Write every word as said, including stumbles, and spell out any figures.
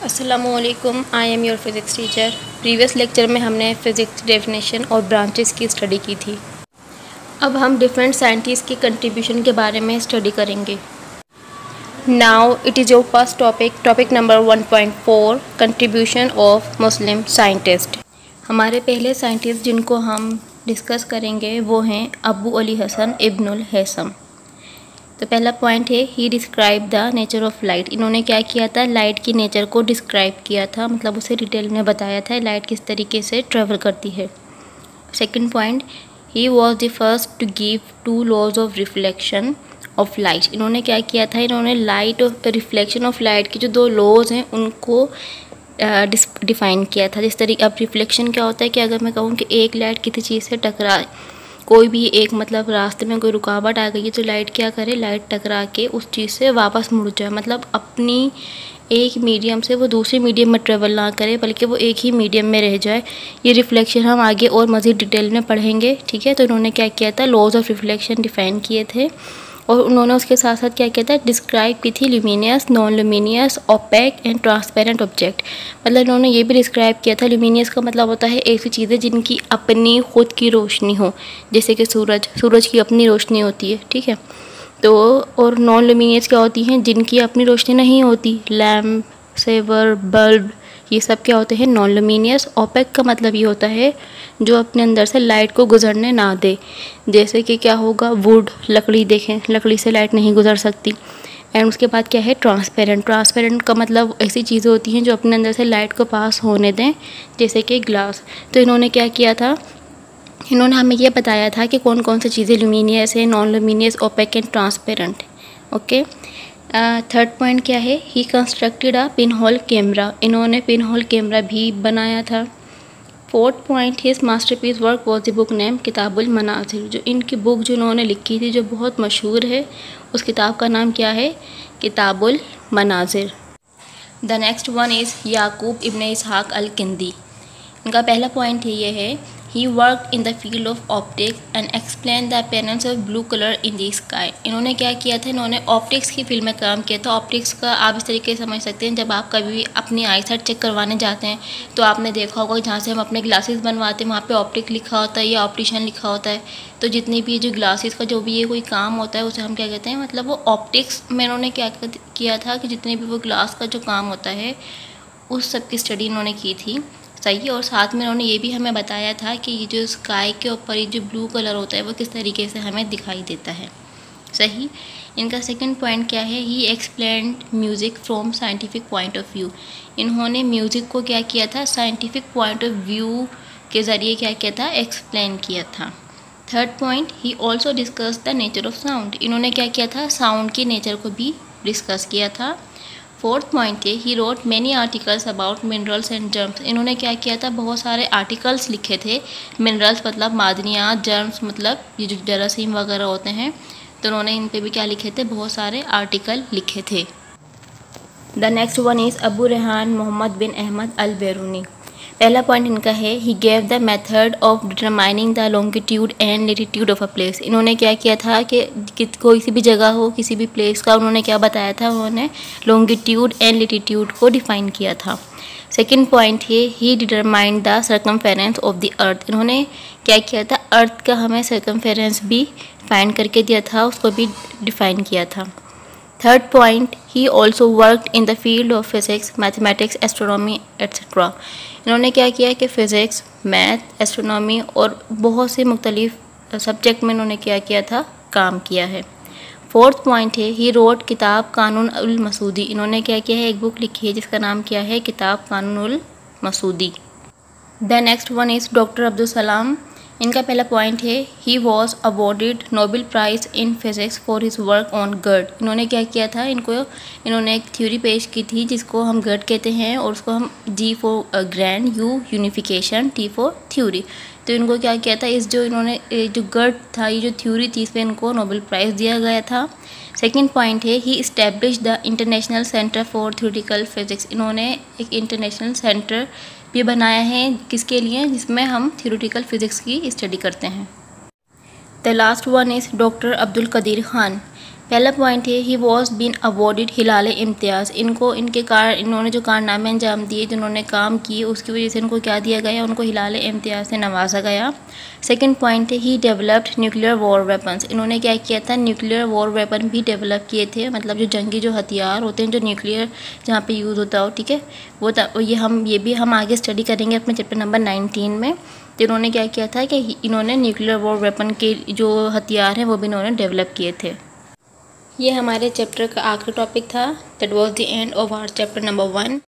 अस्सलामुअलैकुम, I am your physics teacher. Previous lecture में हमने फ़िज़िक्स डेफिनेशन और ब्रांचेस की स्टडी की थी। अब हम डिफरेंट साइंटिस्ट की कंट्रीब्यूशन के बारे में स्टडी करेंगे। Now it is your first topic, topic number one point four, contribution of Muslim scientist. हमारे पहले साइंटिस्ट जिनको हम डिस्कस करेंगे वो हैं Abu Ali Hasan Ibnul Haisam. तो पहला पॉइंट है, he describe the nature of light. इन्होंने क्या किया था, लाइट की नेचर को डिस्क्राइब किया था, मतलब उसे डिटेल में बताया था लाइट किस तरीके से ट्रेवल करती है। Second point, he was the first to give two laws of reflection of light. इन्होंने क्या किया था, इन्होंने लाइट और रिफ्लेक्शन ऑफ लाइट के जो दो लॉज हैं उनको डिफाइन किया था। जिस तरीके अब रिफ्लेक्शन क्या होता है कि अगर मैं कहूँ कि एक लाइट किसी चीज़ से टकराए, कोई भी एक मतलब रास्ते में कोई रुकावट आ गई है तो लाइट क्या करे, लाइट टकरा के उस चीज़ से वापस मुड़ जाए, मतलब अपनी एक मीडियम से वो दूसरे मीडियम में ट्रेवल ना करे बल्कि वो एक ही मीडियम में रह जाए। ये रिफ्लेक्शन हम आगे और मज़ीद डिटेल में पढ़ेंगे, ठीक है। तो इन्होंने क्या किया था, लॉज ऑफ रिफ्लेक्शन डिफाइन किए थे और उन्होंने उसके साथ साथ क्या किया था, डिस्क्राइब की थी luminous, non luminous, opaque and transparent object. मतलब इन्होंने ये भी डिस्क्राइब किया था, ल्यूमिनियस का मतलब होता है ऐसी चीज़ें जिनकी अपनी खुद की रोशनी हो, जैसे कि सूरज, सूरज की अपनी रोशनी होती है, ठीक है। तो और नॉन ल्यूमिनियस क्या होती हैं, जिनकी अपनी रोशनी नहीं होती, लैम्प, सेवर, बल्ब, ये सब क्या होते हैं, नॉन ल्यूमिनियस। ओपेक का मतलब ये होता है जो अपने अंदर से लाइट को गुजरने ना दे, जैसे कि क्या होगा, वुड, लकड़ी, देखें लकड़ी से लाइट नहीं गुजर सकती। एंड उसके बाद क्या है, ट्रांसपेरेंट। ट्रांसपेरेंट का मतलब ऐसी चीज़ें होती हैं जो अपने अंदर से लाइट को पास होने दें, जैसे कि ग्लास। तो इन्होंने क्या किया था, इन्होंने हमें यह बताया था कि कौन कौन सी चीज़ें ल्यूमिनियस है, non luminous, opaque and transparent. Okay, third point क्या है, he constructed a pin hole camera. इन्होंने पिन होल कैमरा भी बनाया था। Fourth point, his masterpiece work was the book name Kitabul Manazir. जो इनकी बुक जो उन्होंने लिखी थी जो बहुत मशहूर है, उस किताब का नाम क्या है, Kitabul Manazir. The next one is Yaqub Ibn Ishaq Al Kindi. इनका पहला पॉइंट है ये है, he work in the field of optics and explain the appearance of blue colour in the sky. इन्होंने क्या किया था, इन्होंने ऑप्टिक्स की फील्ड में काम किया था। ऑप्टिक्स का आप इस तरीके से समझ सकते हैं, जब आप कभी भी अपनी आई साइट चेक करवाने जाते हैं तो आपने देखा होगा जहाँ से हम अपने ग्लासेस बनवाते हैं वहाँ पे ऑप्टिक लिखा होता है या ऑप्टिशियन लिखा होता है। तो जितनी भी जो ग्लासेस का जो भी ये कोई काम होता है उसे हम क्या कहते हैं, मतलब वो ऑप्टिक्स में इन्होंने क्या किया था कि जितने भी वो ग्लास का जो काम होता है उस सब की स्टडी इन्होंने की थी, सही है। और साथ में उन्होंने ये भी हमें बताया था कि ये जो स्काई के ऊपर ये जो ब्लू कलर होता है वो किस तरीके से हमें दिखाई देता है, सही। इनका सेकंड पॉइंट क्या है, he explained music from scientific point of view. इन्होंने म्यूज़िक को क्या किया था, साइंटिफिक पॉइंट ऑफ व्यू के ज़रिए क्या किया था, एक्सप्लेन किया था। Third point, he also discuss the nature of sound. इन्होंने क्या किया था, साउंड के नेचर को भी डिस्कस किया था। फोर्थ पॉइंट है, he wrote many articles about minerals and germs. इन्होंने क्या किया था, बहुत सारे आर्टिकल्स लिखे थे। मिनरल्स मतलब मादनियात, जर्म्स मतलब ये जो जरासीम वगैरह होते हैं, तो उन्होंने इन पे भी क्या लिखे थे, बहुत सारे आर्टिकल लिखे थे। The next one is Abu Rehan Mohammad Bin Ahmad Al Beruni. पहला पॉइंट इनका है, he gave the method of determining the longitude and latitude of a place. इन्होंने क्या किया था कि, कि कोई सी भी जगह हो, किसी भी प्लेस का उन्होंने क्या बताया था, उन्होंने लॉन्गिट्यूड एंड लेटीट्यूड को डिफाइन किया था। सेकंड पॉइंट है, he determined the circumference of the earth. इन्होंने क्या किया था, अर्थ का हमें सर्कमफेरेंस भी फाइंड करके दिया था, उसको भी डिफाइन किया था। Third point, he also worked in the field of physics, mathematics, astronomy etcetera. इन्होंने क्या किया कि फ़िज़िक्स, मैथ, एस्ट्रोनॉमी और बहुत से मुख्तलिफ सब्जेक्ट में इन्होंने क्या किया था, काम किया है। फोर्थ पॉइंट है, ही रोट किताब कानून उल मसूदी। इन्होंने क्या किया है, एक बुक लिखी है जिसका नाम क्या है, Kitab Qanun ul Masudi. The next one is doctor Abdul Salam. इनका पहला पॉइंट है, he was awarded Nobel prize in physics for his work on गर्ड। इन्होंने क्या किया था, इनको इन्होंने एक थ्योरी पेश की थी जिसको हम गर्ड कहते हैं और उसको हम G for grand, U unification, T for theory. तो इनको क्या किया था, इस जो इन्होंने जो गर्ड था, ये जो थ्योरी थी, इसमें इनको नोबेल प्राइज़ दिया गया था। सेकेंड पॉइंट है, he establish the international centre for theoretical physics. इन्होंने एक इंटरनेशनल सेंटर भी बनाया है, किसके लिए, जिसमें हम थ्योरेटिकल फिज़िक्स की स्टडी करते हैं। The last one is doctor Abdul Qadeer Khan. पहला पॉइंट है he was been awarded Hilal Imtiaz. इनको इनके कार इन्होंने जो कारनामे अंजाम दिए, जिन्होंने काम किए, उसकी वजह से इनको क्या दिया गया, उनको हिलाल इम्तियाज़ से नवाजा गया। सेकंड पॉइंट है he developed nuclear war weapons. इन्होंने क्या किया था, न्यूक्लियर वॉर वेपन भी डेवलप किए थे, मतलब जो जंगी जो हथियार होते हैं जो न्यूक्लियर जहाँ पे यूज़ होता हो, ठीक है, वो ये हम ये भी हम आगे स्टडी करेंगे अपने चैप्टर नंबर नाइनटीन में। तो इन्होंने क्या किया था कि इन्होंने न्यूक्लियर वॉर वेपन के जो हथियार हैं वो भी इन्होंने डेवलप किए थे। ये हमारे चैप्टर का आखिरी टॉपिक था। That was the end of our chapter number one.